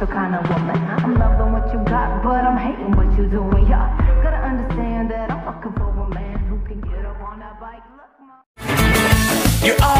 kind of woman. I'm loving what you got, but I'm hating what you doing. Yeah, gotta understand that I'm fucking for a man who can get up on that bike. Look, You're all